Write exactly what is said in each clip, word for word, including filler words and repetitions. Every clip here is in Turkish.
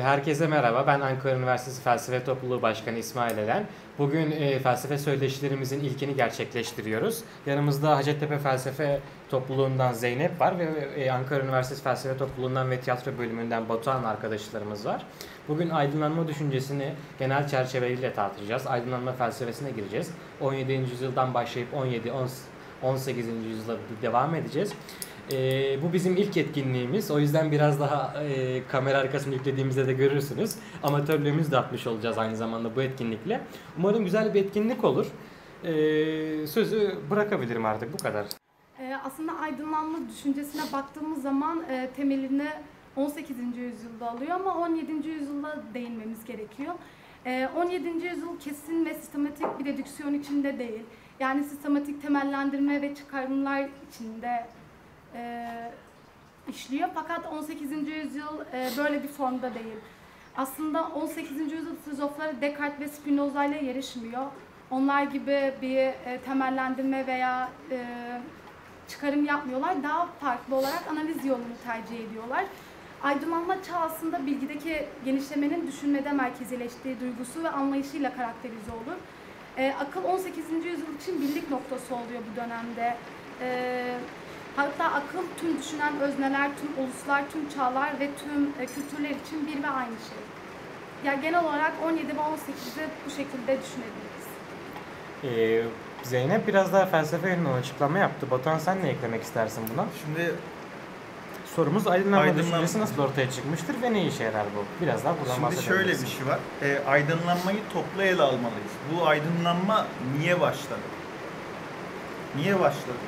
Herkese merhaba. Ben Ankara Üniversitesi Felsefe Topluluğu Başkanı İsmail Eren. Bugün e, felsefe söyleşilerimizin ilkini gerçekleştiriyoruz. Yanımızda Hacettepe Felsefe Topluluğu'ndan Zeynep var ve e, Ankara Üniversitesi Felsefe Topluluğu'ndan ve Tiyatro Bölümünden Batuhan arkadaşlarımız var. Bugün aydınlanma düşüncesini genel çerçeveliyle tartışacağız. Aydınlanma felsefesine gireceğiz. on yedinci yüzyıldan başlayıp on yedi on sekizinci yüzyıla devam edeceğiz. Ee, bu bizim ilk etkinliğimiz. O yüzden biraz daha e, kamera arkasını yüklediğimizde de görürsünüz. Amatörlüğümüzü de atmış olacağız aynı zamanda bu etkinlikle. Umarım güzel bir etkinlik olur. Ee, sözü bırakabilirim artık, bu kadar. Ee, aslında aydınlanma düşüncesine baktığımız zaman e, temelini on sekizinci yüzyılda alıyor ama on yedinci yüzyılda değinmemiz gerekiyor. E, on yedinci yüzyıl kesin ve sistematik bir dedüksiyon içinde değil. Yani sistematik temellendirme ve çıkarımlar içinde E, işliyor. Fakat on sekizinci yüzyıl e, böyle bir formda değil. Aslında on sekizinci yüzyıl filozofları Descartes ve Spinoza ile yarışmıyor. Onlar gibi bir e, temellendirme veya e, çıkarım yapmıyorlar. Daha farklı olarak analiz yolunu tercih ediyorlar. Aydınlanma çağı aslında bilgideki genişlemenin düşünmede merkezileştiği duygusu ve anlayışıyla karakterize olur. E, akıl on sekizinci yüzyıl için birlik noktası oluyor bu dönemde. E, Hatta akıl tüm düşünen özneler, tüm uluslar, tüm çağlar ve tüm e, kültürler için bir ve aynı şey. Yani genel olarak on yedi ve on sekizi bu şekilde düşünebiliriz. Ee, Zeynep biraz daha felsefe yönünden açıklama yaptı. Batuhan, sen ne eklemek istersin buna? Şimdi sorumuz aydınlanma, aydınlanma düşüncesi nasıl ortaya çıkmıştır ve ne işe yarar bu? Biraz daha buradan bahsedebiliriz. Şimdi şöyle bir şey var. E, aydınlanmayı toplu ele almalıyız. Bu aydınlanma niye başladı? Niye başladı?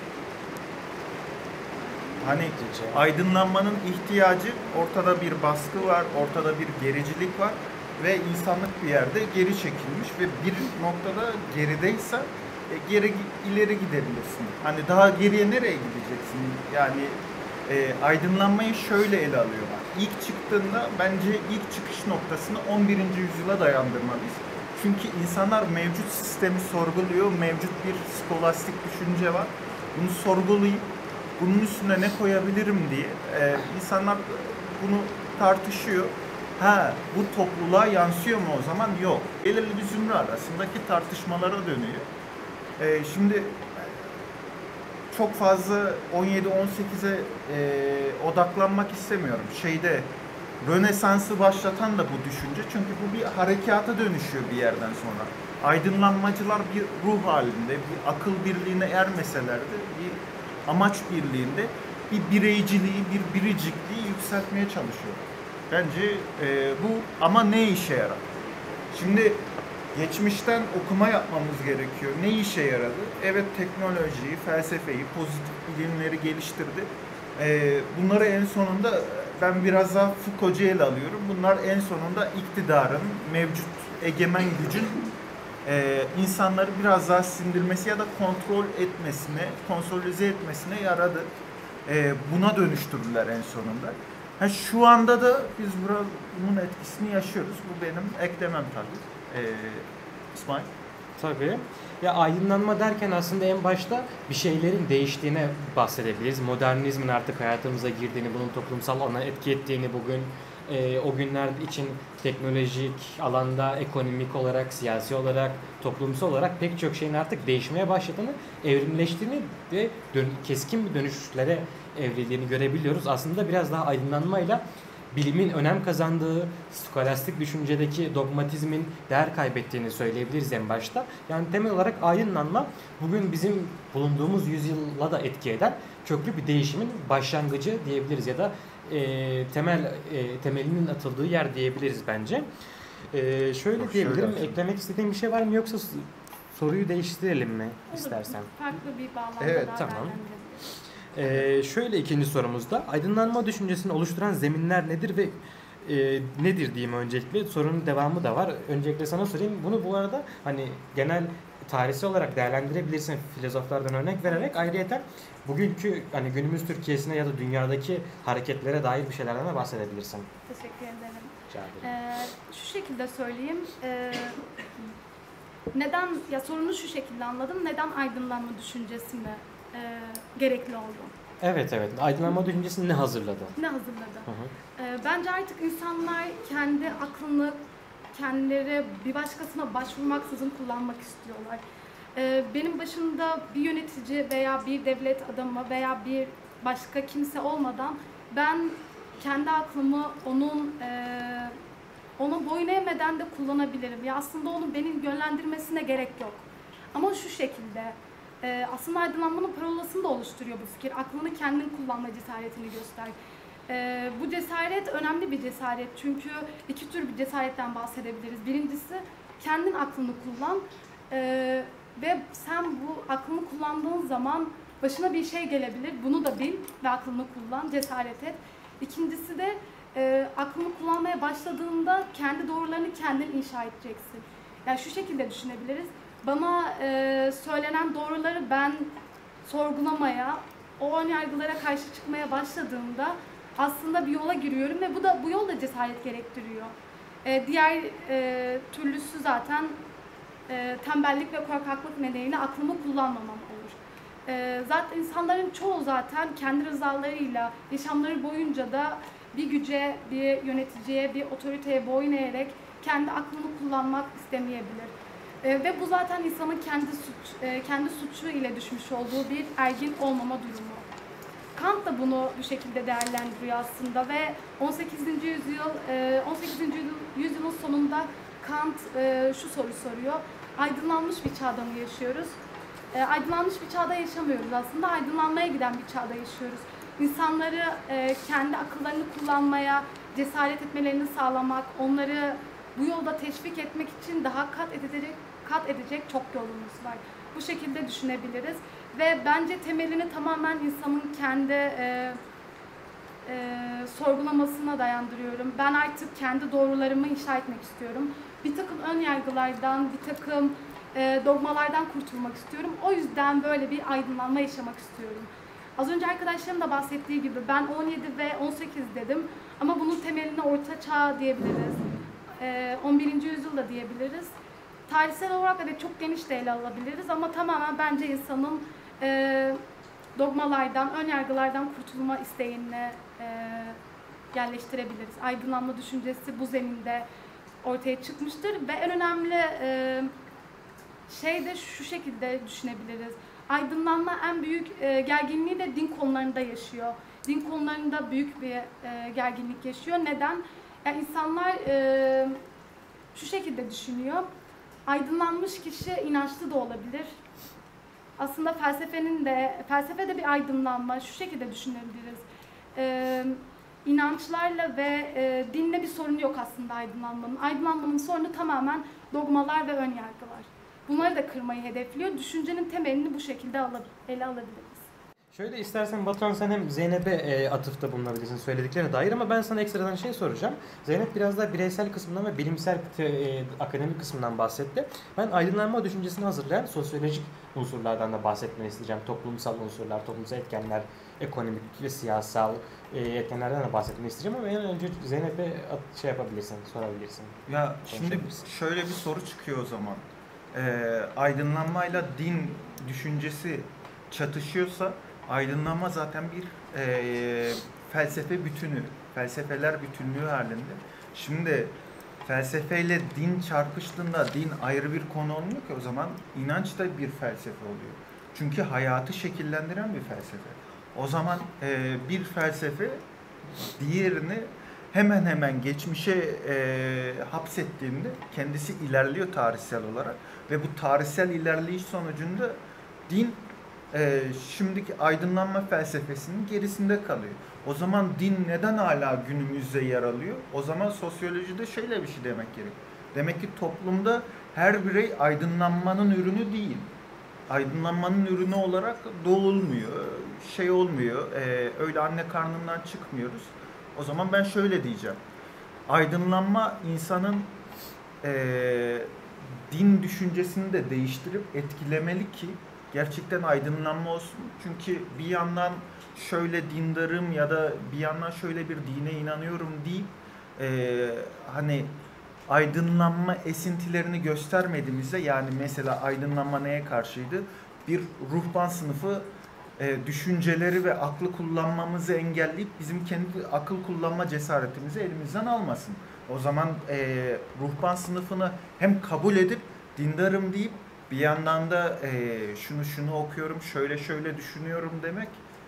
Hani aydınlanmanın ihtiyacı, ortada bir baskı var, ortada bir gericilik var ve insanlık bir yerde geri çekilmiş ve bir noktada gerideyse e, geri ileri gidebilirsin. Hani daha geriye nereye gideceksin? Yani e, aydınlanmayı şöyle ele alıyorlar. İlk çıktığında bence ilk çıkış noktasını on birinci yüzyıla dayandırmalıyız. Çünkü insanlar mevcut sistemi sorguluyor, mevcut bir skolastik düşünce var. Bunu sorgulayıp bunun üstüne ne koyabilirim diye e, insanlar bunu tartışıyor. Ha, bu topluluğa yansıyor mu o zaman? Yok. Belirli bir zümre arasındaki tartışmalara dönüyor. E, şimdi çok fazla on yedi on sekize e, odaklanmak istemiyorum. Şeyde Rönesans'ı başlatan da bu düşünce. Çünkü bu bir harekata dönüşüyor bir yerden sonra. Aydınlanmacılar bir ruh halinde, bir akıl birliğine ermeseler de bir amaç birliğinde bir bireyciliği, bir biricikliği yükseltmeye çalışıyor. Bence e, bu ama ne işe yarar? Şimdi geçmişten okuma yapmamız gerekiyor. Ne işe yaradı? Evet, teknolojiyi, felsefeyi, pozitif bilimleri geliştirdi. E, bunları en sonunda ben biraz daha Foucault'cu ele alıyorum. Bunlar en sonunda iktidarın, mevcut egemen gücün Ee, insanları biraz daha sindirmesi ya da kontrol etmesine, kontrolize etmesine yaradı. Ee, buna dönüştürdüler en sonunda. Ha, şu anda da biz biraz bunun etkisini yaşıyoruz. Bu benim eklemem tabii. Ee, İsmail? Tabii. Ya aydınlanma derken aslında en başta bir şeylerin değiştiğine bahsedebiliriz. Modernizmin artık hayatımıza girdiğini, bunun toplumsal alana etki ettiğini, bugün e, o günler için teknolojik alanda, ekonomik olarak, siyasi olarak, toplumsal olarak pek çok şeyin artık değişmeye başladığını, evrimleştiğini ve dön- keskin bir dönüşlere evrildiğini görebiliyoruz. Aslında biraz daha aydınlanmayla bilimin önem kazandığı, skolastik düşüncedeki dogmatizmin değer kaybettiğini söyleyebiliriz en başta. Yani temel olarak aydınlanma bugün bizim bulunduğumuz yüzyıla da etki eden köklü bir değişimin başlangıcı diyebiliriz ya da e, temel e, temelinin atıldığı yer diyebiliriz bence. E, şöyle Yok, diyebilirim. şöyle Eklemek istediğim bir şey var mı, yoksa soruyu değiştirelim mi Olur, istersen? farklı bir bağlamda Evet, daha tamam. değerlendirebiliriz. Ee, şöyle ikinci sorumuzda aydınlanma düşüncesini oluşturan zeminler nedir ve e, nedir diyeyim öncelikle. Sorunun devamı da var. Öncelikle sana sorayım. Bunu bu arada hani genel tarihsel olarak değerlendirebilirsin, filozoflardan örnek vererek. Ayrıyeten bugünkü hani günümüz Türkiye'sine ya da dünyadaki hareketlere dair bir şeylerden de bahsedebilirsin. Teşekkür ederim. Rica ederim. Ee, şu şekilde söyleyeyim. Ee, neden, ya sorunu şu şekilde anladım. Neden aydınlanma düşüncesi mi e, gerekli oldu? Evet evet. Aydınlanma düşüncesi ne hazırladı? Ne hazırladı? Hı hı. Ee, bence artık insanlar kendi aklını kendileri bir başkasına başvurmaksızın kullanmak istiyorlar. Ee, benim başımda bir yönetici veya bir devlet adamı veya bir başka kimse olmadan ben kendi aklımı onun e, onu boyun eğmeden de kullanabilirim. Ya aslında onun beni yönlendirmesine gerek yok. Ama şu şekilde, e, aslında aydınlanmanın parolasını da oluşturuyor bu fikir. Aklını kendin kullanma cesaretini göster. E, bu cesaret önemli bir cesaret. Çünkü iki tür bir cesaretten bahsedebiliriz. Birincisi, kendin aklını kullan. E, ve sen bu aklını kullandığın zaman başına bir şey gelebilir. Bunu da bil ve aklını kullan, cesaret et. İkincisi de e, aklını kullanmaya başladığında kendi doğrularını kendin inşa edeceksin. Yani şu şekilde düşünebiliriz. Bana e, söylenen doğruları ben sorgulamaya, o ön yargılara karşı çıkmaya başladığımda aslında bir yola giriyorum ve bu da bu yol da cesaret gerektiriyor. E, diğer e, türlüsü zaten e, tembellik ve korkaklık nedeniyle aklımı kullanmamam olur. E, zaten insanların çoğu zaten kendi rızalarıyla yaşamları boyunca da bir güce, bir yöneticiye, bir otoriteye boyun eğerek kendi aklını kullanmak istemeyebilir. E, ve bu zaten insanın kendi suç, e, kendi suçu ile düşmüş olduğu bir ergin olmama durumu. Kant da bunu bu şekilde değerlendiriyor aslında ve on sekizinci yüzyıl e, on sekizinci yüzyılın sonunda Kant e, şu soru soruyor. Aydınlanmış bir çağda mı yaşıyoruz? E, aydınlanmış bir çağda yaşamıyoruz aslında. Aydınlanmaya giden bir çağda yaşıyoruz. İnsanları e, kendi akıllarını kullanmaya cesaret etmelerini sağlamak, onları bu yolda teşvik etmek için daha kat edecek, kat edecek çok yolumuz var. Bu şekilde düşünebiliriz ve bence temelini tamamen insanın kendi e, e, sorgulamasına dayandırıyorum. Ben artık kendi doğrularımı inşa etmek istiyorum. Bir takım ön yargılardan, bir takım e, dogmalardan kurtulmak istiyorum. O yüzden böyle bir aydınlanma yaşamak istiyorum. Az önce arkadaşlarım da bahsettiği gibi ben on yedi ve on sekiz dedim ama bunun temeline Orta Çağ diyebiliriz. on birinci yüzyıl da diyebiliriz. Tarihsel olarak evet çok geniş de ele alabiliriz ama tamamen bence insanın e, dogmalardan, ön yargılardan kurtulma isteğini e, yerleştirebiliriz. Aydınlanma düşüncesi bu zeminde ortaya çıkmıştır ve en önemli e, şey de şu şekilde düşünebiliriz. Aydınlanma en büyük e, gerginliği de din konularında yaşıyor. Din konularında büyük bir e, gerginlik yaşıyor. Neden? Yani insanlar e, şu şekilde düşünüyor. Aydınlanmış kişi inançlı da olabilir. Aslında felsefenin de, felsefe de bir aydınlanma. Şu şekilde düşünebiliriz. E, inançlarla ve e, dinle bir sorunu yok aslında aydınlanmanın. Aydınlanmanın sorunu tamamen dogmalar ve ön yargılar. Bunları da kırmayı hedefliyor. Düşüncenin temelini bu şekilde ele alabiliriz. Şöyle istersen Batuhan sen hem Zeynep'e e, atıfta bulunabilirsin söylediklerine dair ama ben sana ekstradan şey soracağım. Zeynep biraz daha bireysel kısmından ve bilimsel e, akademik kısmından bahsetti. Ben aydınlanma düşüncesini hazırlayan sosyolojik unsurlardan da bahsetmeni isteyeceğim. Toplumsal unsurlar, toplumsal etkenler, ekonomik ve siyasal e, etkenlerden de bahsetmeni isteyeceğim ama en önce Zeynep'e şey yapabilirsin, sorabilirsin. Ya şimdi şöyle bir soru çıkıyor o zaman. Ee, aydınlanmayla din düşüncesi çatışıyorsa aydınlanma zaten bir e, felsefe bütünü, felsefeler bütünlüğü halinde. Şimdi felsefeyle din çarpıştığında din ayrı bir konu olmuyor ki o zaman inanç da bir felsefe oluyor. Çünkü hayatı şekillendiren bir felsefe. O zaman e, bir felsefe diğerini hemen hemen geçmişe e, hapsettiğinde kendisi ilerliyor tarihsel olarak ve bu tarihsel ilerleyiş sonucunda din e, şimdiki aydınlanma felsefesinin gerisinde kalıyor. O zaman din neden hala günümüzde yer alıyor? O zaman sosyolojide şöyle bir şey demek gerek. Demek ki toplumda her birey aydınlanmanın ürünü değil. Aydınlanmanın ürünü olarak doğulmuyor, şey olmuyor, e, öyle anne karnından çıkmıyoruz. O zaman ben şöyle diyeceğim. Aydınlanma insanın e, din düşüncesini de değiştirip etkilemeli ki gerçekten aydınlanma olsun. Çünkü bir yandan şöyle dindarım ya da bir yandan şöyle bir dine inanıyorum deyip e, hani aydınlanma esintilerini göstermediğimizde, yani mesela aydınlanma neye karşıydı? Bir ruhban sınıfı e, düşünceleri ve aklı kullanmamızı engelleyip bizim kendi akıl kullanma cesaretimizi elimizden almasın. O zaman e, ruhban sınıfını hem kabul edip dindarım deyip bir yandan da e, şunu şunu okuyorum, şöyle şöyle düşünüyorum demek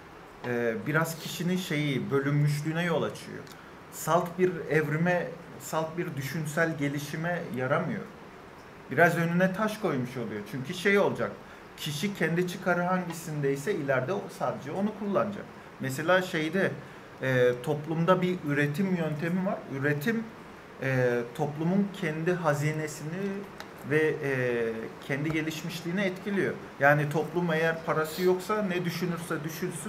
e, biraz kişinin şeyi bölünmüşlüğüne yol açıyor. Salt bir evrime, salt bir düşünsel gelişime yaramıyor. Biraz önüne taş koymuş oluyor. Çünkü şey olacak. Kişi kendi çıkarı hangisindeyse ileride o sadece onu kullanacak. Mesela şeyde e, toplumda bir üretim yöntemi var. Üretim e, toplumun kendi hazinesini ve e, kendi gelişmişliğini etkiliyor. Yani toplum eğer parası yoksa ne düşünürse düşünsün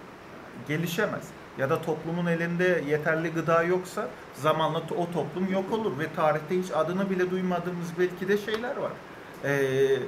gelişemez. Ya da toplumun elinde yeterli gıda yoksa zamanla o toplum yok olur ve tarihte hiç adını bile duymadığımız belki de şeyler var. Ee,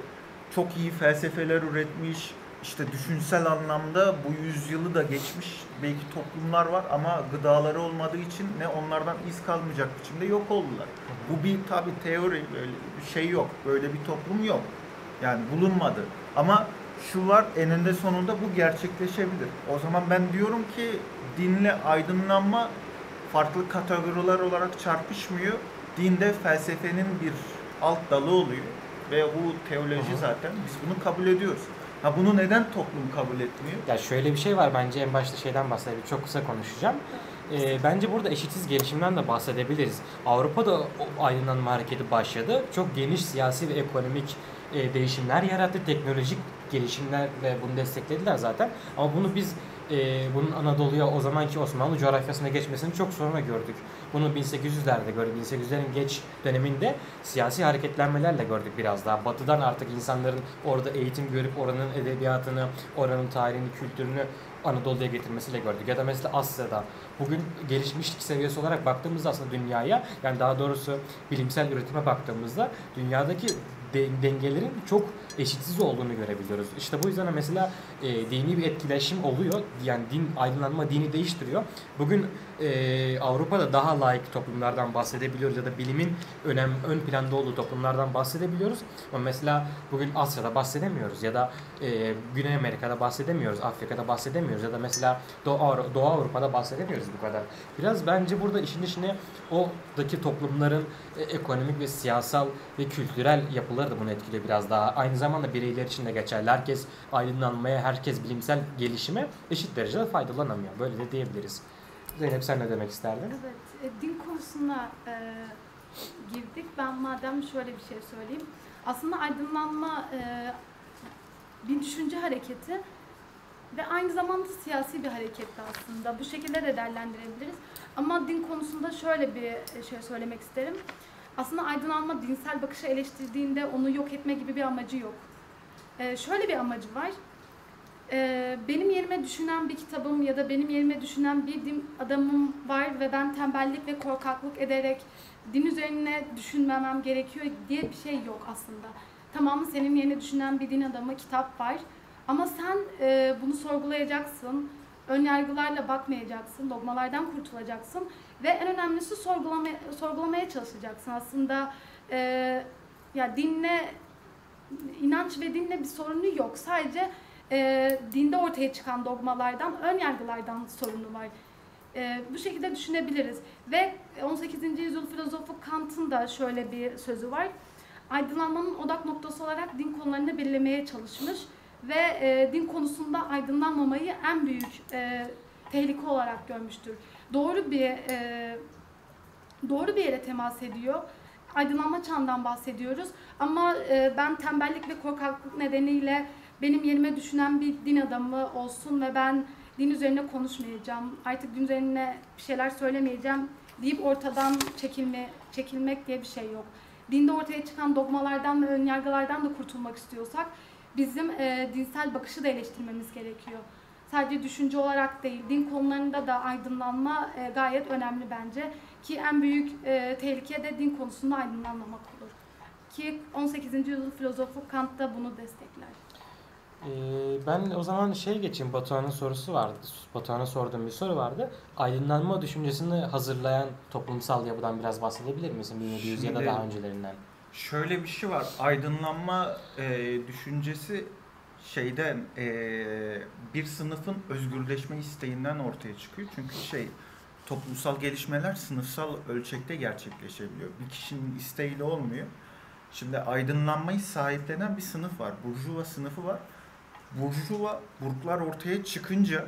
çok iyi felsefeler üretmiş, işte düşünsel anlamda bu yüzyılı da geçmiş belki toplumlar var ama gıdaları olmadığı için ne onlardan iz kalmayacak biçimde yok oldular. Bu bir tabi teori, böyle bir şey yok, böyle bir toplum yok. Yani bulunmadı. Ama şu var, eninde sonunda bu gerçekleşebilir. O zaman ben diyorum ki dinle aydınlanma farklı kategoriler olarak çarpışmıyor. Dinde felsefenin bir alt dalı oluyor ve bu teoloji zaten biz bunu kabul ediyoruz. Ha bunu neden toplum kabul etmiyor? Ya şöyle bir şey var, bence en başta şeyden bahsedelim. Çok kısa konuşacağım. Ee, bence burada eşitsiz gelişimden de bahsedebiliriz. Avrupa'da o aydınlanma hareketi başladı. Çok geniş siyasi ve ekonomik e, değişimler yarattı. Teknolojik gelişimlerle bunu desteklediler zaten. Ama bunu biz e, bunun Anadolu'ya, o zamanki Osmanlı coğrafyasına geçmesini çok sonra gördük. Bunu bin sekiz yüzlerde gördük. bin sekiz yüzlerin geç döneminde siyasi hareketlenmelerle gördük biraz daha. Batı'dan artık insanların orada eğitim görüp oranın edebiyatını, oranın tarihini, kültürünü Anadolu'ya getirmesiyle gördük. Ya da mesela Asya'da bugün gelişmişlik seviyesi olarak baktığımızda aslında dünyaya, yani daha doğrusu bilimsel üretime baktığımızda dünyadaki dengelerin çok eşitsiz olduğunu görebiliyoruz. İşte bu yüzden mesela e, dini bir etkileşim oluyor. Yani din, aydınlanma dini değiştiriyor. Bugün e, Avrupa'da daha laik toplumlardan bahsedebiliyoruz ya da bilimin önem ön planda olduğu toplumlardan bahsedebiliyoruz. Ama mesela bugün Asya'da bahsedemiyoruz ya da e, Güney Amerika'da bahsedemiyoruz, Afrika'da bahsedemiyoruz ya da mesela Doğu, Doğu Avrupa'da bahsedemiyoruz bu kadar. Biraz bence burada işin içine oradaki toplumların e, ekonomik ve siyasal ve kültürel yapıları da bunu etkiliyor biraz daha. Aynı zamanda bireyler için de geçerli. Herkes aydınlanmaya, herkes bilimsel gelişime eşit derecede faydalanamıyor. Böyle de diyebiliriz. Zeynep, sen ne demek isterdin? Evet, e, din konusuna e, girdik. Ben madem şöyle bir şey söyleyeyim. Aslında aydınlanma e, bir düşünce hareketi ve aynı zamanda siyasi bir hareketti aslında. Bu şekilde de değerlendirebiliriz. Ama din konusunda şöyle bir şey söylemek isterim. Aslında aydınlanma dinsel bakışı eleştirdiğinde onu yok etme gibi bir amacı yok. Ee, şöyle bir amacı var. Ee, benim yerime düşünen bir kitabım ya da benim yerime düşünen bir din adamım var ve ben tembellik ve korkaklık ederek din üzerine düşünmemem gerekiyor diye bir şey yok aslında. Tamam, senin yerine düşünen bir din adamı, kitap var. Ama sen e, bunu sorgulayacaksın, önyargılarla bakmayacaksın, dogmalardan kurtulacaksın ve en önemlisi sorgulamaya, sorgulamaya çalışacaksın. Aslında e, ya dinle, inanç ve dinle bir sorunu yok. Sadece e, dinde ortaya çıkan dogmalardan, önyargılardan sorunu var. E, bu şekilde düşünebiliriz. Ve on sekizinci yüzyıl filozofu Kant'ın da şöyle bir sözü var. Aydınlanmanın odak noktası olarak din konularını belirlemeye çalışmış ve e, din konusunda aydınlanmamayı en büyük e, tehlike olarak görmüştür. Doğru bir e, doğru bir yere temas ediyor. Aydınlanma çağından bahsediyoruz. Ama e, ben tembellik ve korkaklık nedeniyle benim yerime düşünen bir din adamı olsun ve ben din üzerine konuşmayacağım, artık din üzerine bir şeyler söylemeyeceğim deyip ortadan çekilme, çekilmek diye bir şey yok. Dinde ortaya çıkan dogmalardan ve önyargılardan da kurtulmak istiyorsak bizim e, dinsel bakışı da eleştirmemiz gerekiyor. Sadece düşünce olarak değil, din konularında da aydınlanma e, gayet önemli bence. Ki en büyük e, tehlike de din konusunda aydınlanmamak olur. Ki on sekizinci yüzyıl filozofu Kant da bunu destekler. Ee, ben o zaman şey geçeyim, Batuhan'ın sorusu vardı. Batuhan'a sorduğum bir soru vardı. Aydınlanma düşüncesini hazırlayan toplumsal yapıdan biraz bahsedebilir misin? bin yedi yüz ya da daha öncelerinden. Şöyle bir şey var. Aydınlanma e, düşüncesi şeyden e, bir sınıfın özgürleşme isteğinden ortaya çıkıyor. Çünkü şey toplumsal gelişmeler sınıfsal ölçekte gerçekleşebiliyor. Bir kişinin isteğiyle olmuyor. Şimdi aydınlanmayı sahiplenen bir sınıf var. Burjuva sınıfı var. Burjuva burklar ortaya çıkınca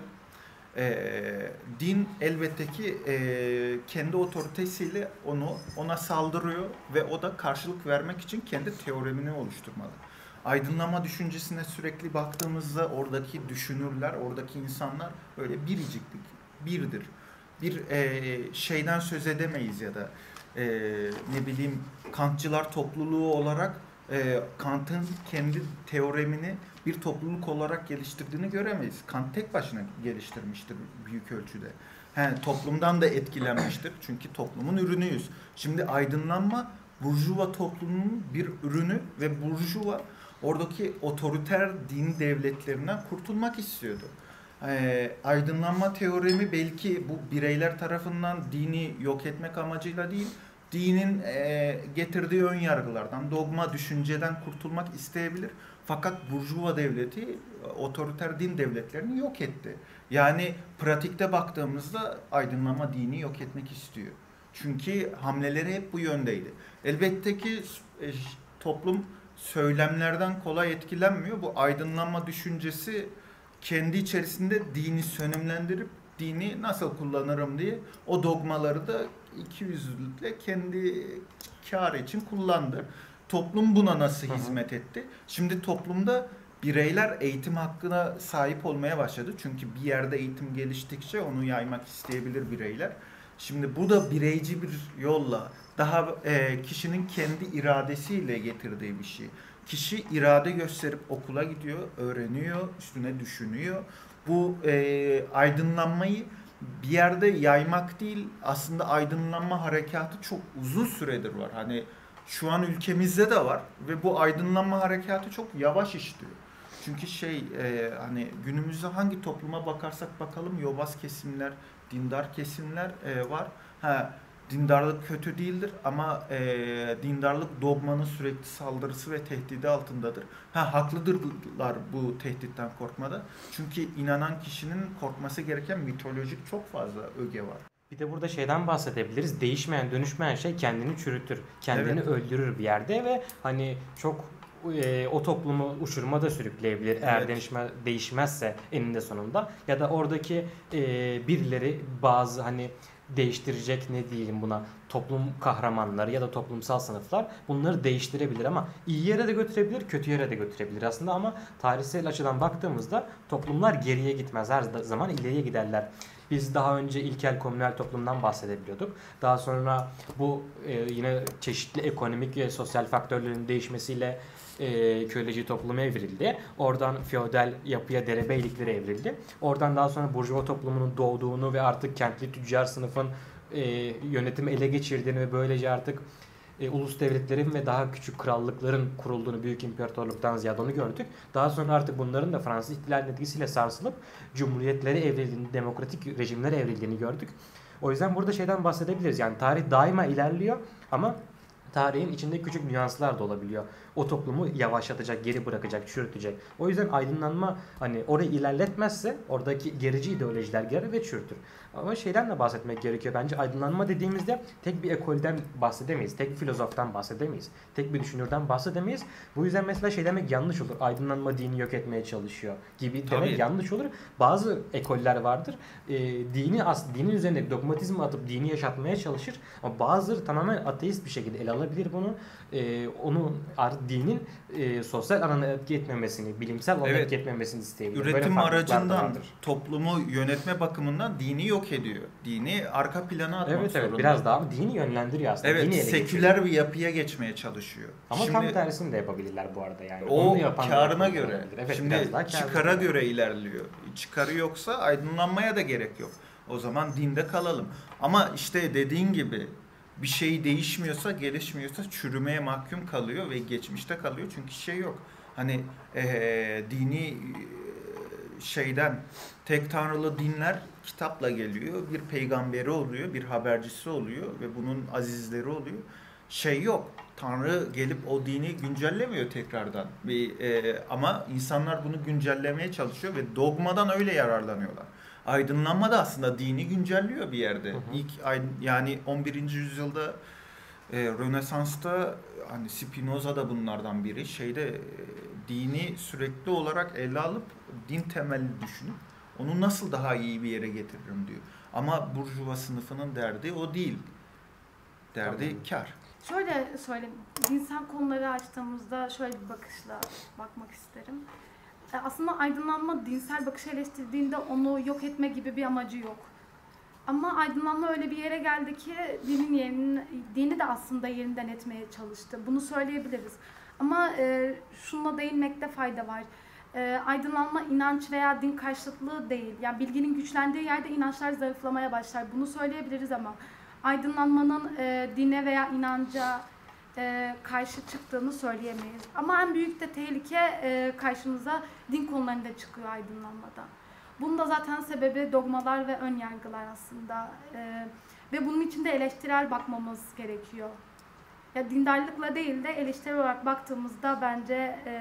e, din elbette ki e, kendi otoritesiyle onu ona saldırıyor ve o da karşılık vermek için kendi teoremini oluşturmalı. Aydınlanma düşüncesine sürekli baktığımızda oradaki düşünürler, oradaki insanlar böyle biriciklik, birdir. Bir e, şeyden söz edemeyiz ya da e, ne bileyim Kantçılar topluluğu olarak e, Kant'ın kendi teoremini bir topluluk olarak geliştirdiğini göremeyiz. Kant tek başına geliştirmiştir büyük ölçüde. He, toplumdan da etkilenmiştir çünkü toplumun ürünüyüz. Şimdi aydınlanma Burjuva toplumunun bir ürünü ve Burjuva oradaki otoriter din devletlerinden kurtulmak istiyordu. Ee, aydınlanma teoremi belki bu bireyler tarafından dini yok etmek amacıyla değil, dinin e, getirdiği ön yargılardan, dogma düşünceden kurtulmak isteyebilir. Fakat Burjuva devleti otoriter din devletlerini yok etti. Yani pratikte baktığımızda aydınlanma dini yok etmek istiyor. Çünkü hamleleri hep bu yöndeydi. Elbette ki e, toplum söylemlerden kolay etkilenmiyor. Bu aydınlanma düşüncesi kendi içerisinde dini sönümlendirip dini nasıl kullanırım diye o dogmaları da ikiyüzlülükle kendi kârı için kullandı. Toplum buna nasıl hizmet etti? Şimdi toplumda bireyler eğitim hakkına sahip olmaya başladı. Çünkü bir yerde eğitim geliştikçe onu yaymak isteyebilir bireyler. Şimdi bu da bireyci bir yolla daha e, kişinin kendi iradesiyle getirdiği bir şey. Kişi irade gösterip okula gidiyor, öğreniyor, üstüne düşünüyor. Bu e, aydınlanmayı bir yerde yaymak değil, aslında aydınlanma harekatı çok uzun süredir var. Hani şu an ülkemizde de var ve bu aydınlanma harekatı çok yavaş işliyor. Çünkü şey e, hani günümüzde hangi topluma bakarsak bakalım yobaz kesimler, dindar kesimler e, var. Ha, dindarlık kötü değildir ama e, dindarlık dogmanın sürekli saldırısı ve tehdidi altındadır. Ha, haklıdırlar bu tehditten korkmada. Çünkü inanan kişinin korkması gereken mitolojik çok fazla öge var. Bir de burada şeyden bahsedebiliriz. Değişmeyen, dönüşmeyen şey kendini çürütür. Kendini evet. öldürür bir yerde ve hani çok e, o toplumu uçuruma da sürükleyebilir. Eğer evet. değişme, değişmezse eninde sonunda. Ya da oradaki e, birileri bazı hani değiştirecek ne diyelim buna toplum kahramanları ya da toplumsal sınıflar bunları değiştirebilir ama iyi yere de götürebilir, kötü yere de götürebilir aslında ama tarihsel açıdan baktığımızda toplumlar geriye gitmez, her zaman ileriye giderler. Biz daha önce ilkel komünel toplumdan bahsedebiliyorduk. Daha sonra bu e, yine çeşitli ekonomik ve sosyal faktörlerin değişmesiyle e, köleci topluma evrildi. Oradan feodal yapıya, derebeyliklere evrildi. Oradan daha sonra burjuva toplumunun doğduğunu ve artık kentli tüccar sınıfın e, yönetimi ele geçirdiğini ve böylece artık e, ulus devletlerin ve daha küçük krallıkların kurulduğunu, büyük imparatorluktan ziyade onu gördük. Daha sonra artık bunların da Fransız ihtilalinin etkisiyle sarsılıp cumhuriyetlere evrildiğini, demokratik rejimlere evrildiğini gördük. O yüzden burada şeyden bahsedebiliriz. Yani tarih daima ilerliyor ama tarihin içinde küçük nüanslar da olabiliyor. O toplumu yavaşlatacak, geri bırakacak, çürütecek. O yüzden aydınlanma hani orayı ilerletmezse oradaki gerici ideolojiler gelir ve çürütür. Ama şeyden de bahsetmek gerekiyor bence. Aydınlanma dediğimizde tek bir ekolden bahsedemeyiz. Tek bir filozoftan bahsedemeyiz. Tek bir düşünürden bahsedemeyiz. Bu yüzden mesela şey demek yanlış olur. Aydınlanma dini yok etmeye çalışıyor gibi demek Tabii. yanlış olur. Bazı ekoller vardır. E, dini as dinin üzerine dogmatizmi atıp dini yaşatmaya çalışır. Ama bazıları tamamen ateist bir şekilde ele alabilir bunu. E, onu dinin e, sosyal alana etki etmemesini, bilimsel alana evet. etki etmemesini isteyebilir. Üretim aracından toplumu yönetme bakımından dini yok ediyor. Dini arka plana atmak evet, zorunda. Evet biraz daha dini yönlendiriyor aslında. Evet dini seküler bir yapıya geçmeye çalışıyor. Ama Şimdi, tam tersini de yapabilirler bu arada yani. O karına göre. Evet, Şimdi çıkara göre. göre ilerliyor. Çıkarı yoksa aydınlanmaya da gerek yok. O zaman dinde kalalım. Ama işte dediğin gibi bir şey değişmiyorsa, gelişmiyorsa çürümeye mahkum kalıyor ve geçmişte kalıyor. Çünkü şey yok. Hani ee, dini şeyden tek tanrılı dinler kitapla geliyor. Bir peygamberi oluyor, bir habercisi oluyor ve bunun azizleri oluyor. şey yok. Tanrı gelip o dini güncellemiyor tekrardan. Bir, e, ama insanlar bunu güncellemeye çalışıyor ve dogmadan öyle yararlanıyorlar. Aydınlanma da aslında dini güncelliyor bir yerde. Hı hı. İlk yani on birinci yüzyılda e, Rönesans'ta hani Spinoza da bunlardan biri. Şeyde e, dini sürekli olarak ele alıp din temelli düşünüp onu nasıl daha iyi bir yere getiririm diyor. Ama burjuva sınıfının derdi o değil. Derdi tamam. Kar. Şöyle söyleyeyim, dinsel konuları açtığımızda şöyle bir bakışla bakmak isterim. Aslında aydınlanma dinsel bakışı eleştirdiğinde onu yok etme gibi bir amacı yok. Ama aydınlanma öyle bir yere geldi ki dinin yerini, dini de aslında yerinden etmeye çalıştı. Bunu söyleyebiliriz. Ama e, şununla değinmekte fayda var. E, aydınlanma inanç veya din karşıtlığı değil. Yani bilginin güçlendiği yerde inançlar zayıflamaya başlar. Bunu söyleyebiliriz ama aydınlanmanın e, dine veya inanca e, karşı çıktığını söyleyemeyiz. Ama en büyük de tehlike e, karşımıza din konularında çıkıyor aydınlanmada. Bunun da zaten sebebi dogmalar ve ön yargılar aslında. E, ve bunun için de eleştirel bakmamız gerekiyor. Ya dindarlıkla değil de eleştirel olarak baktığımızda bence e,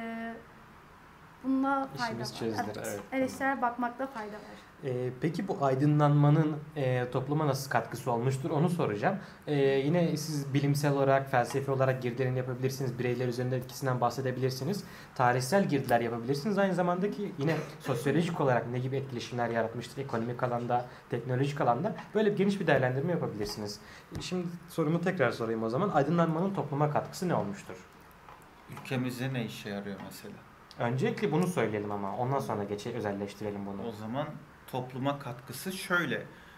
bununla fayda İşimiz var. Evet. Evet, eleştirel bakmakta fayda var. Ee, peki bu aydınlanmanın e, topluma nasıl katkısı olmuştur onu soracağım. Ee, yine siz bilimsel olarak, felsefi olarak girdilerini yapabilirsiniz. Bireyler üzerinde etkisinden bahsedebilirsiniz. Tarihsel girdiler yapabilirsiniz. Aynı zamanda ki yine sosyolojik olarak ne gibi etkileşimler yaratmıştır ekonomik alanda, teknolojik alanda böyle bir geniş bir değerlendirme yapabilirsiniz. Şimdi sorumu tekrar sorayım o zaman. Aydınlanmanın topluma katkısı ne olmuştur? Ülkemizde ne işe yarıyor mesela? Öncelikle bunu söyleyelim ama ondan sonra geçe özelleştirelim bunu. O zaman topluma katkısı şöyle.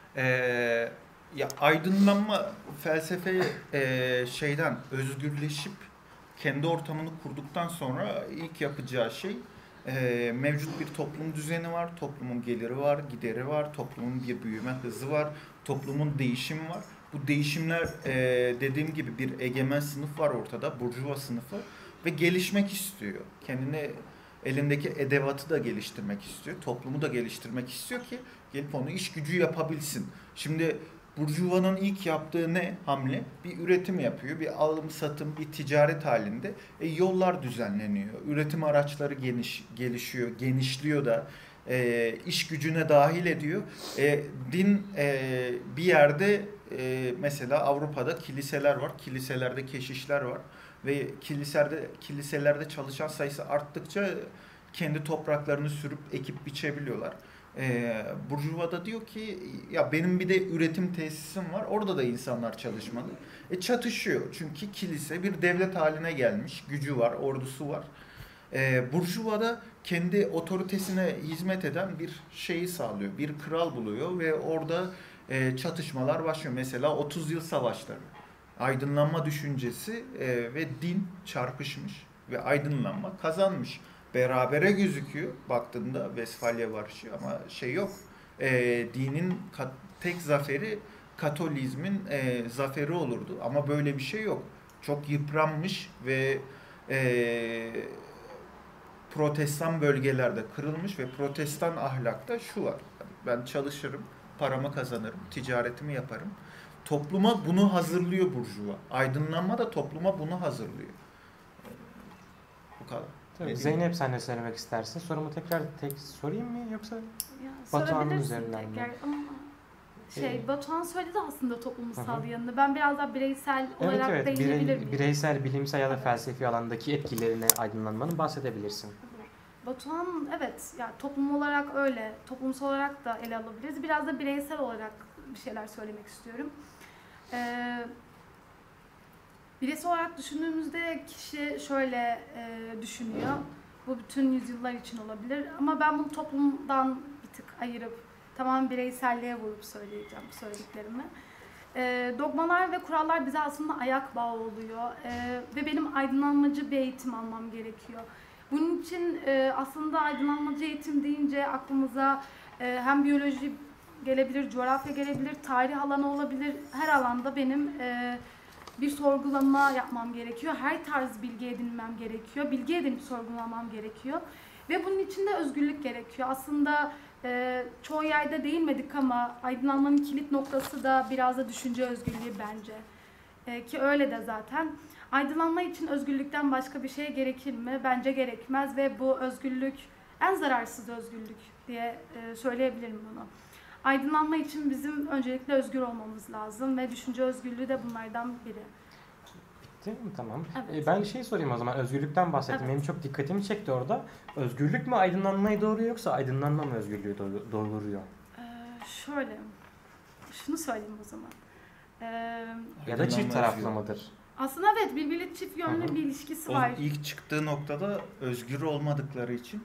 Ee, ya aydınlanma felsefe e, şeyden özgürleşip kendi ortamını kurduktan sonra ilk yapacağı şey e, mevcut bir toplum düzeni var, toplumun geliri var, gideri var, toplumun bir büyüme hızı var, toplumun değişimi var. Bu değişimler e, dediğim gibi bir egemen sınıf var ortada, burjuva sınıfı ve gelişmek istiyor. Kendini elindeki edevatı da geliştirmek istiyor, toplumu da geliştirmek istiyor ki gelip onu iş gücü yapabilsin. Şimdi burjuvanın ilk yaptığı ne hamle? Bir üretim yapıyor, bir alım satım, bir ticaret halinde. E, yollar düzenleniyor, üretim araçları geniş gelişiyor, genişliyor da e, iş gücüne dahil ediyor. E, din e, bir yerde e, mesela Avrupa'da kiliseler var, kiliselerde keşişler var. Ve kiliselerde, kiliselerde çalışan sayısı arttıkça kendi topraklarını sürüp ekip biçebiliyorlar. Ee, Burjuva da diyor ki ya benim bir de üretim tesisim var, orada da insanlar çalışmalı. E, çatışıyor çünkü kilise bir devlet haline gelmiş, gücü var, ordusu var. Ee, Burjuva da kendi otoritesine hizmet eden bir şeyi sağlıyor, bir kral buluyor ve orada e, çatışmalar başlıyor. Mesela otuz yıl savaşları. Aydınlanma düşüncesi e, ve din çarpışmış ve aydınlanma kazanmış. Berabere gözüküyor baktığında Westfalia Barışı ama şey yok. E, dinin kat, tek zaferi Katolizmin e, zaferi olurdu ama böyle bir şey yok. Çok yıpranmış ve e, Protestan bölgelerde kırılmış ve Protestan ahlakta şu var. Ben çalışırım, paramı kazanırım, ticaretimi yaparım. Topluma bunu hazırlıyor burjuva. Aydınlanma da topluma bunu hazırlıyor. Bu kadar. Tabii, Zeynep sen ne söylemek istersin? Sorumu tekrar tek sorayım mı yoksa ya, Batuhan'ın üzerinden mi? Ama şey ee, Batuhan söyledi aslında toplumsal hı. yanını. Ben biraz daha bireysel olarak evet, evet. değinebilir miyim? Bireysel, bilimsel ya da felsefi alandaki etkilerine aydınlanmanın bahsedebilirsin. Batuhan evet yani toplum olarak öyle, toplumsal olarak da ele alabiliriz. Biraz da bireysel olarak bir şeyler söylemek istiyorum. Ee, bireysel olarak düşündüğümüzde kişi şöyle e, düşünüyor. Bu bütün yüzyıllar için olabilir. Ama ben bunu toplumdan bir tık ayırıp tamamen bireyselliğe vurup söyleyeceğim bu söylediklerimi. E, dogmalar ve kurallar bize aslında ayak bağı oluyor. E, ve benim aydınlanmacı bir eğitim almam gerekiyor. Bunun için e, aslında aydınlanmacı eğitim deyince aklımıza e, hem biyoloji gelebilir, coğrafya gelebilir, tarih alanı olabilir. Her alanda benim e, bir sorgulama yapmam gerekiyor. Her tarz bilgi edinmem gerekiyor. Bilgi edinip sorgulamam gerekiyor. Ve bunun için de özgürlük gerekiyor. Aslında e, çoğu yerde değinmedik ama aydınlanmanın kilit noktası da biraz da düşünce özgürlüğü bence. E, ki öyle de zaten. Aydınlanma için özgürlükten başka bir şey gerekir mi? Bence gerekmez ve bu özgürlük en zararsız özgürlük diye e, söyleyebilirim bunu. Aydınlanma için bizim öncelikle özgür olmamız lazım ve düşünce özgürlüğü de bunlardan biri. Bitti mi? Tamam. Evet. E, ben şey sorayım o zaman. Özgürlükten bahsettim. Evet. Benim çok dikkatimi çekti orada. Özgürlük mü aydınlanmayı doğuruyor yoksa aydınlanma mı özgürlüğü doğ- doğuruyor? Ee, şöyle, şunu söyleyeyim o zaman. Ee, Ya da çift Aydınlanma taraflı özgür. mıdır? aslında evet birbiriyle çift yönlü Hı hı. bir ilişkisi O var. ilk çıktığı noktada özgür olmadıkları için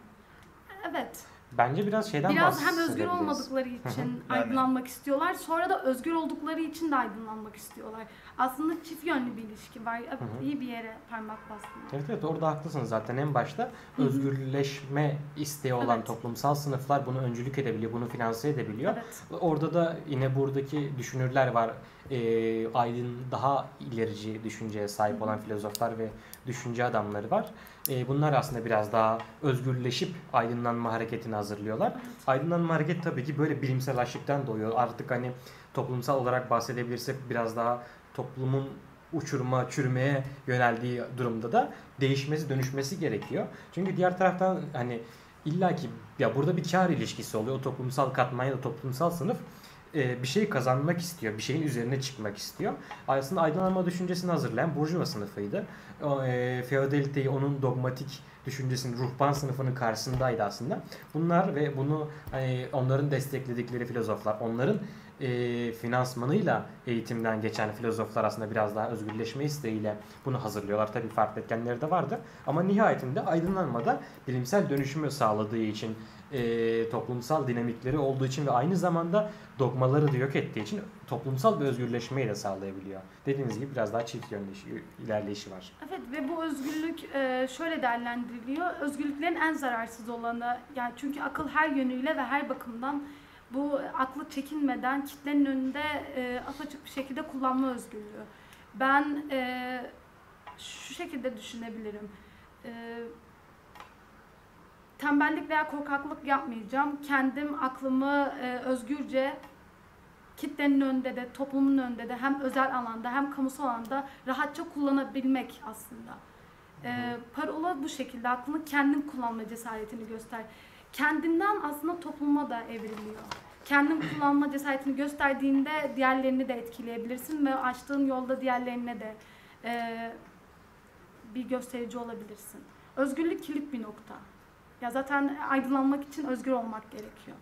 Evet. Bence biraz şeyden Biraz hem özgür bahsedebiliriz. olmadıkları için Yani- aydınlanmak istiyorlar. Sonra da özgür oldukları için de aydınlanmak istiyorlar. Aslında çift yönlü bir ilişki var. Evet, Hı hı. iyi bir yere parmak bastın. Evet evet orada haklısınız zaten en başta özgürleşme isteği olan Evet. toplumsal sınıflar bunu öncülük edebiliyor, bunu finanse edebiliyor. Evet. Orada da yine buradaki düşünürler var. Ee, aydın daha ilerici düşünceye sahip olan filozoflar ve düşünce adamları var. Ee, bunlar aslında biraz daha özgürleşip aydınlanma hareketini hazırlıyorlar. Aydınlanma hareketi tabii ki böyle bilimsel açlıktan doğuyor. Artık hani toplumsal olarak bahsedebilirsek biraz daha toplumun uçuruma, çürümeye yöneldiği durumda da değişmesi, dönüşmesi gerekiyor. Çünkü diğer taraftan hani illaki ya burada bir kar ilişkisi oluyor. O toplumsal katman ya da toplumsal sınıf e, bir şey kazanmak istiyor. Bir şeyin üzerine çıkmak istiyor. Aslında aydınlanma düşüncesini hazırlayan Burjuva sınıfıydı. O, e, feodaliteyi, onun dogmatik düşüncesinin, ruhban sınıfının karşısındaydı aslında. Bunlar ve bunu hani onların destekledikleri filozoflar, onların e, finansmanıyla eğitimden geçen filozoflar aslında biraz daha özgürleşme isteğiyle bunu hazırlıyorlar. Tabii farklı etkenleri de vardı. Ama nihayetinde aydınlanmada bilimsel dönüşümü sağladığı için, e, toplumsal dinamikleri olduğu için ve aynı zamanda dogmaları da yok ettiği için toplumsal bir özgürleşmeyi de sağlayabiliyor. Dediğiniz gibi biraz daha çift yönlü iş- ilerleyişi var. Evet ve bu özgürlük e, şöyle değerlendiriliyor. Özgürlüklerin en zararsız olanı, yani çünkü akıl her yönüyle ve her bakımdan bu aklı çekinmeden kitlenin önünde e, apaçık bir şekilde kullanma özgürlüğü. Ben e, şu şekilde düşünebilirim. E, tembellik veya korkaklık yapmayacağım. Kendim aklımı e, özgürce kitlenin önünde de, toplumun önünde de hem özel alanda hem kamusal alanda rahatça kullanabilmek aslında. Ee, parola bu şekilde aklını kendin kullanma cesaretini göster. Kendinden aslında topluma da evriliyor. Kendin kullanma cesaretini gösterdiğinde diğerlerini de etkileyebilirsin ve açtığın yolda diğerlerine de e, bir gösterici olabilirsin. Özgürlük kilit bir nokta. Ya zaten aydınlanmak için özgür olmak gerekiyor.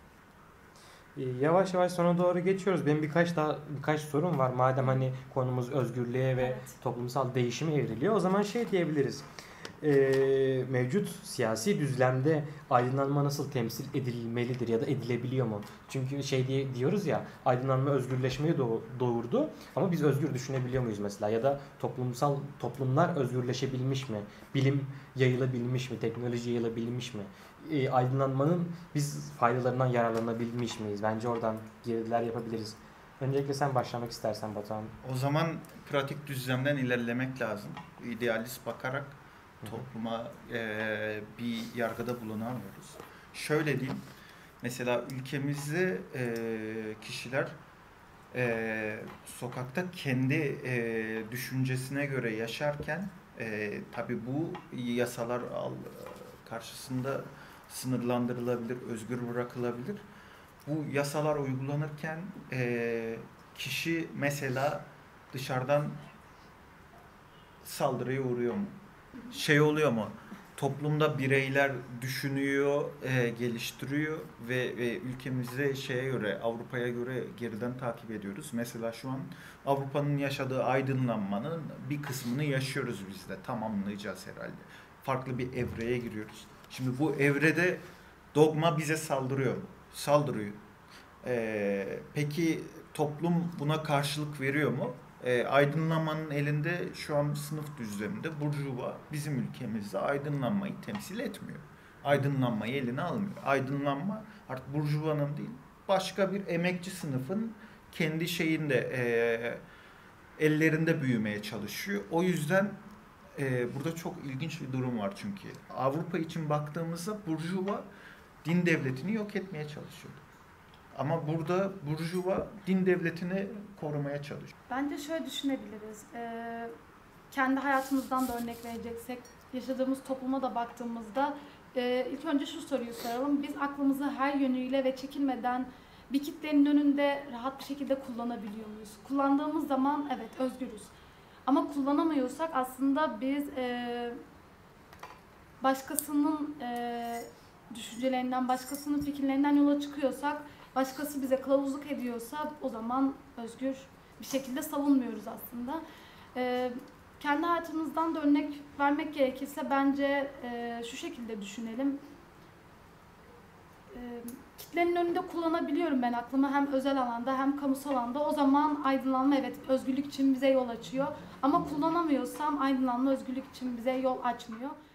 Yavaş yavaş sona doğru geçiyoruz. Benim birkaç daha birkaç sorum var. Madem hani konumuz özgürlüğe ve Evet. toplumsal değişime evriliyor. O zaman şey diyebiliriz. Ee, mevcut siyasi düzlemde aydınlanma nasıl temsil edilmelidir ya da edilebiliyor mu? Çünkü şey diye diyoruz ya, aydınlanma özgürleşmeyi doğ- doğurdu ama biz özgür düşünebiliyor muyuz mesela? Ya da toplumsal toplumlar özgürleşebilmiş mi? Bilim yayılabilmiş mi? Teknoloji yayılabilmiş mi? E, aydınlanmanın biz faydalarından yararlanabilmiş miyiz? Bence oradan girdiler yapabiliriz. Öncelikle sen başlamak istersen Batuhan. O zaman pratik düzlemden ilerlemek lazım. İdealist bakarak topluma e, bir yargıda bulunamıyoruz. Şöyle diyeyim, mesela ülkemizde e, kişiler e, sokakta kendi e, düşüncesine göre yaşarken e, tabii bu yasalar al, karşısında sınırlandırılabilir, özgür bırakılabilir. Bu yasalar uygulanırken e, kişi mesela dışarıdan saldırıya uğruyor mu? Şey oluyor mu? Toplumda bireyler düşünüyor, e, geliştiriyor ve, ve ülkemizde şeye göre, Avrupa'ya göre geriden takip ediyoruz. Mesela şu an Avrupa'nın yaşadığı aydınlanmanın bir kısmını yaşıyoruz biz de. Tamamlayacağız herhalde. Farklı bir evreye giriyoruz. Şimdi bu evrede dogma bize saldırıyor mu? Saldırıyor. E, peki toplum buna karşılık veriyor mu? E, aydınlanmanın elinde şu an sınıf düzleminde burjuva bizim ülkemizde aydınlanmayı temsil etmiyor. Aydınlanmayı eline almıyor. Aydınlanma artık burjuvanın değil, başka bir emekçi sınıfın kendi şeyinde e, ellerinde büyümeye çalışıyor. O yüzden e, burada çok ilginç bir durum var çünkü. Avrupa için baktığımızda burjuva din devletini yok etmeye çalışıyordu. Ama burada burjuva din devletini korumaya çalışıyor. Bence şöyle düşünebiliriz. Ee, kendi hayatımızdan da örnek vereceksek, yaşadığımız topluma da baktığımızda e, ilk önce şu soruyu soralım. Biz aklımızı her yönüyle ve çekinmeden bir kitlenin önünde rahat bir şekilde kullanabiliyor muyuz? Kullandığımız zaman evet özgürüz. Ama kullanamıyorsak aslında biz e, başkasının e, düşüncelerinden, başkasının fikirlerinden yola çıkıyorsak, başkası bize kılavuzluk ediyorsa o zaman özgür bir şekilde savunmuyoruz aslında. E, kendi hayatımızdan da örnek vermek gerekirse bence e, şu şekilde düşünelim. E, kitlenin önünde kullanabiliyorum ben aklımı hem özel alanda hem kamusal alanda. O zaman aydınlanma evet özgürlük için bize yol açıyor. Ama kullanamıyorsam aydınlanma özgürlük için bize yol açmıyor.